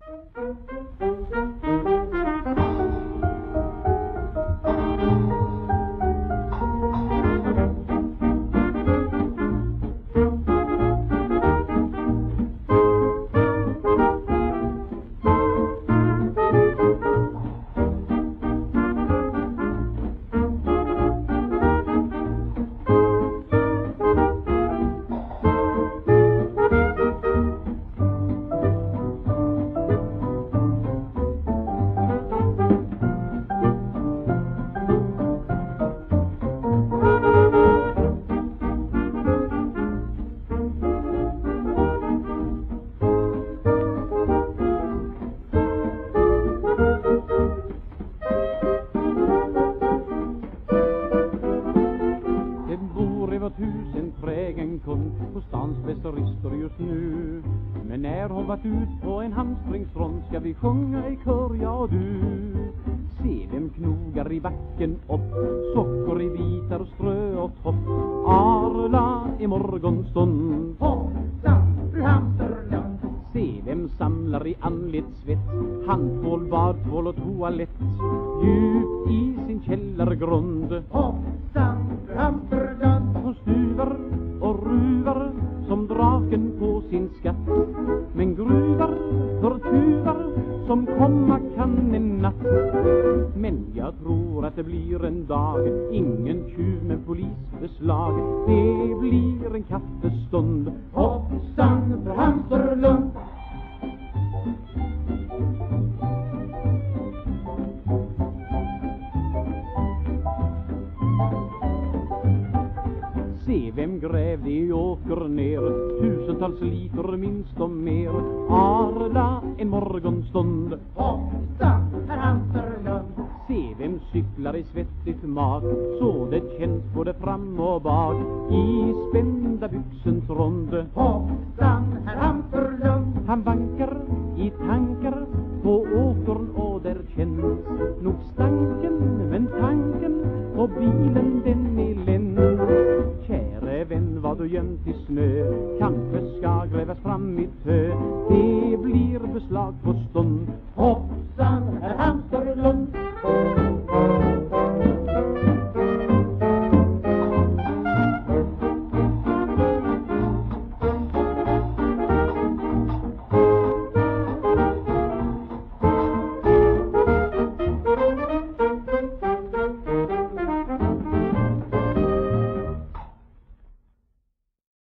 En trägen kund på stans specialister just nu. Men när hon varit ut på en hamstringsfront ska vi sjunga i kör, jag och du. Se vem knogar i backen upp, socker i bitar strö och topp. Arla i morgonstund, hoppsan fru Hamsterlund. Se vem samlar i anlett svett, handtvål, badtvål och toalett. Djupt i sin källargrund, hoppsan fru Hamsterlund. Hon stuvar och ruvar som draken på sin skatt, men gruvar för tjuvar som komma kan en natt. Men jag tror att det blir en dag, ingen tjuv med polisbeslag. Det blir en kaffestund, hoppsan fru Hamsterlund. Se vem grävde i åker ner, tusentals liter minst och mer. Arla en morgonstund, hoppsan fru Hamsterlund. Se vem cyklar i svettigt mag, så det känns både fram och bak. I spända byxens rond, hoppsan herr Hamsterlund. Han vankar i tankar på åkern och där känns nog stanken, men tanken och bilen den är länd. Käre vän, vad du gömt i snö, kanske ska grävas fram i tö. Det blir beslag på stund,